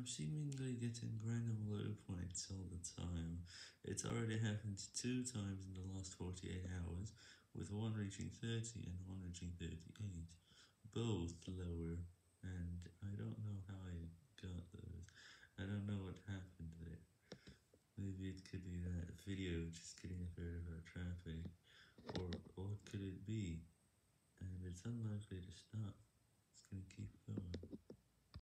seemingly getting random low points all the time. It's already happened 2 times in the last 48 hours, with one reaching 30 and one reaching 38, both lower, and I don't know how I got those. I don't know what happened there. Maybe it could be that video just getting rid of our traffic, or what could it be? And it's unlikely to stop.